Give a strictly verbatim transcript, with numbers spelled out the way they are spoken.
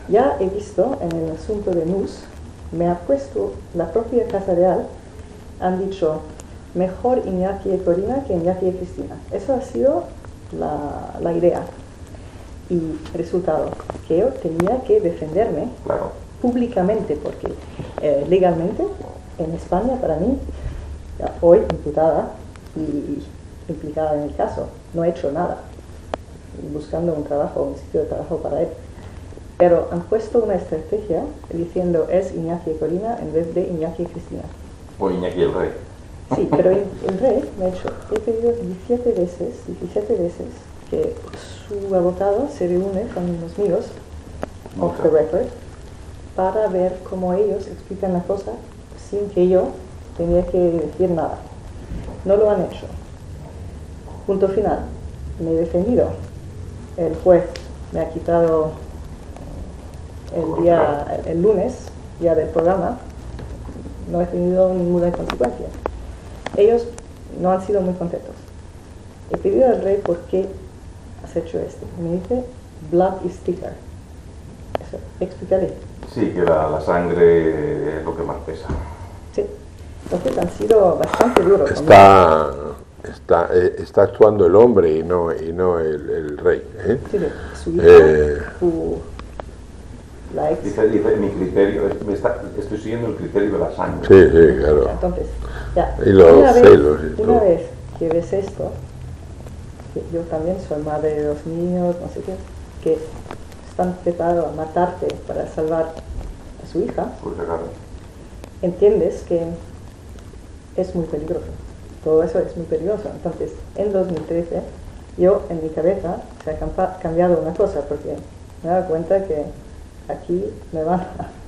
Ya he visto en el asunto de Nus, me ha puesto la propia Casa Real, han dicho, mejor Iñaki y Corina que Iñaki y Cristina. Eso ha sido la, la idea. Y resultado, que yo tenía que defenderme Claro. públicamente, porque eh, legalmente en España, para mí, ya hoy imputada y implicada en el caso, no he hecho nada, buscando un trabajo, un sitio de trabajo para él. Pero han puesto una estrategia diciendo es Iñaki y Corina en vez de Iñaki y Cristina. O Iñaki el Rey. Sí, pero el, el rey me ha hecho, he pedido diecisiete veces, diecisiete veces que su abogado se reúne con los míos, off the record, para ver cómo ellos explican la cosa sin que yo tenía que decir nada. No lo han hecho. Punto final. Me he defendido. El juez me ha quitado el día, el, el lunes, día del programa. No he tenido ninguna consecuencia. Ellos no han sido muy contentos. He pedido al rey por qué has hecho esto. Me dice, blood is thicker. Eso, explícale. Sí, que la, la sangre es lo que más pesa. Sí. Entonces han sido bastante duros. Está, está, eh, está actuando el hombre y no, y no el, el rey. ¿eh? Sí, su hija, Eh, su, la ex. Dice, dice, mi criterio, es- me está- estoy siguiendo el criterio de la sangre. sí, sí, claro. Entonces, ya, Y los una, vez, celos y una todo. vez que ves esto, que yo también soy madre de dos niños, no sé qué, que están preparados a matarte para salvar a su hija, Pues claro. entiendes que es muy peligroso. Todo eso es muy peligroso. Entonces, en dos mil trece, yo en mi cabeza se ha campa- cambiado una cosa, porque me he dado cuenta que aquí me van a